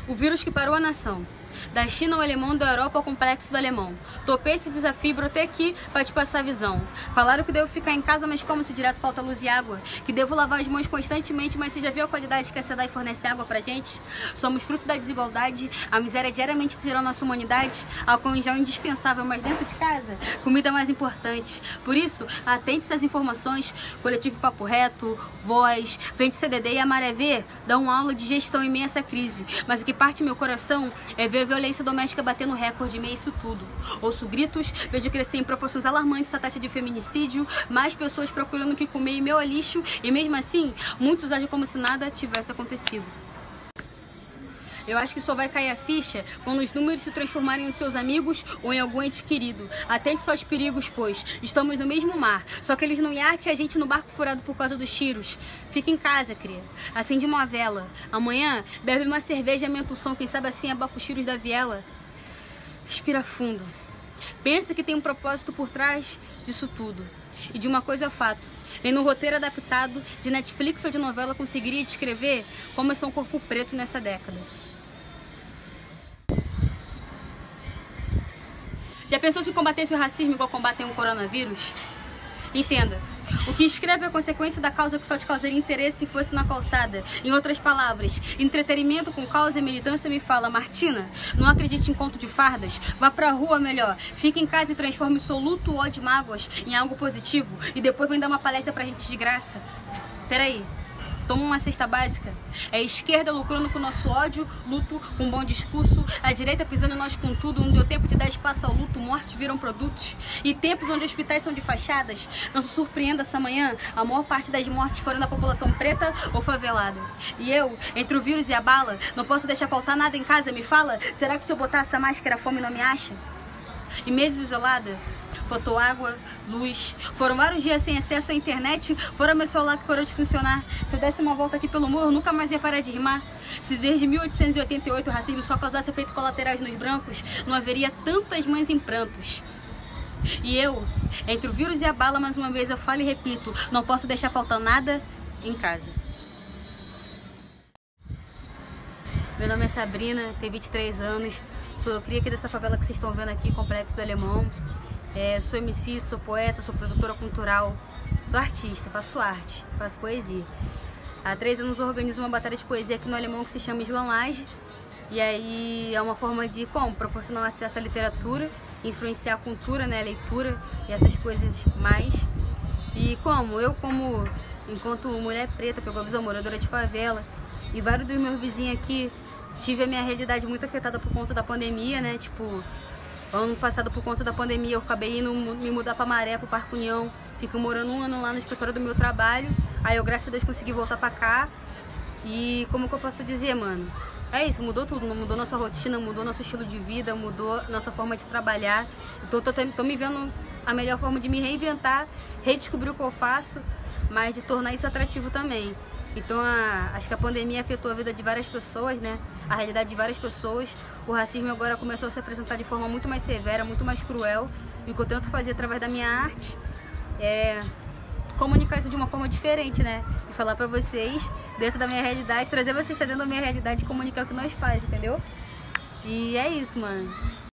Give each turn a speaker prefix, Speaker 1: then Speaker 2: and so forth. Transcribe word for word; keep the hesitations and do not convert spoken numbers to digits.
Speaker 1: O vírus que parou a nação. Da China ao alemão, da Europa ao complexo do alemão. Topei esse desafio e brotei aqui pra te passar a visão. Falaram que devo ficar em casa, mas como se direto falta luz e água? Que devo lavar as mãos constantemente, mas você já viu a qualidade que a SEDAI fornece água pra gente? Somos fruto da desigualdade, a miséria diariamente tira a nossa humanidade. Álcool em gel é indispensável, mas dentro de casa, comida é mais importante. Por isso, atente-se às informações, Coletivo Papo Reto, Voz, Frente C D D e a Maré V dão uma aula de gestão em meio a essa crise. Mas o que parte meu coração é ver a violência doméstica batendo recorde em meio a isso tudo. Ouço gritos, vejo crescer em proporções alarmantes a taxa de feminicídio, mais pessoas procurando o que comer e meu lixo, e mesmo assim, muitos agem como se nada tivesse acontecido. Eu acho que só vai cair a ficha quando os números se transformarem em seus amigos ou em algum ente querido. Atente-se aos perigos, pois estamos no mesmo mar, só que eles no iate e a gente no barco furado por causa dos tiros. Fica em casa, cria. Acende uma vela. Amanhã, bebe uma cerveja e aumenta o som, quem sabe assim abafa os tiros da viela. Respira fundo. Pensa que tem um propósito por trás disso tudo. E de uma coisa é fato, nem no roteiro adaptado de Netflix ou de novela conseguiria descrever como é ser um corpo preto nessa década. Já pensou se combatesse o racismo igual combatem o coronavírus? Entenda, o que escreve é a consequência da causa que só te causaria interesse se fosse na calçada. Em outras palavras, entretenimento com causa e militância me fala: Martina, não acredite em conto de fardas, vá pra rua melhor, fique em casa e transforme o seu luto, ódio e mágoas em algo positivo e depois vem dar uma palestra pra gente de graça. Peraí. Toma uma cesta básica. É a esquerda lucrando com o nosso ódio, luto com um bom discurso. A direita pisando em nós com tudo. Não deu tempo de dar espaço ao luto, mortes viram produtos. E tempos onde hospitais são de fachadas. Não se surpreenda essa manhã, a maior parte das mortes foram da população preta ou favelada. E eu, entre o vírus e a bala, não posso deixar faltar nada em casa. Me fala, será que se eu botar essa máscara a fome não me acha? E meses isolada, faltou água, luz, foram vários dias sem acesso à internet, fora meu celular que parou de funcionar. Se eu desse uma volta aqui pelo morro, nunca mais ia parar de rimar. Se desde mil oitocentos e oitenta e oito o racismo só causasse efeitos colaterais nos brancos, não haveria tantas mães em prantos. E eu, entre o vírus e a bala, mais uma vez eu falo e repito, não posso deixar faltar nada em casa. Meu nome é Sabrina, tenho vinte e três anos, sou cria aqui dessa favela que vocês estão vendo aqui, Complexo do Alemão. É, sou M C, sou poeta, sou produtora cultural, sou artista, faço arte, faço poesia. Há três anos eu organizo uma batalha de poesia aqui no Alemão que se chama Slamlage. E aí é uma forma de como? Proporcionar um acesso à literatura, influenciar a cultura, né, a leitura e essas coisas mais. E como? Eu como, enquanto mulher preta, pegou a visão moradora de favela, e vários dos meus vizinhos aqui, tive a minha realidade muito afetada por conta da pandemia, né, tipo... Ano passado, por conta da pandemia, eu acabei indo me mudar pra Maré, pro Parque União. Fico morando um ano lá no escritório do meu trabalho. Aí eu, graças a Deus, consegui voltar pra cá. E como que eu posso dizer, mano? É isso, mudou tudo. Mudou nossa rotina, mudou nosso estilo de vida, mudou nossa forma de trabalhar. Então tô, tô me vendo a melhor forma de me reinventar, redescobrir o que eu faço, mas de tornar isso atrativo também. Então, a, acho que a pandemia afetou a vida de várias pessoas, né? A realidade de várias pessoas. O racismo agora começou a se apresentar de forma muito mais severa, muito mais cruel. E o que eu tento fazer através da minha arte é comunicar isso de uma forma diferente, né? E falar pra vocês, dentro da minha realidade, trazer vocês pra dentro da minha realidade e comunicar o que nós fazemos, entendeu? E é isso, mano.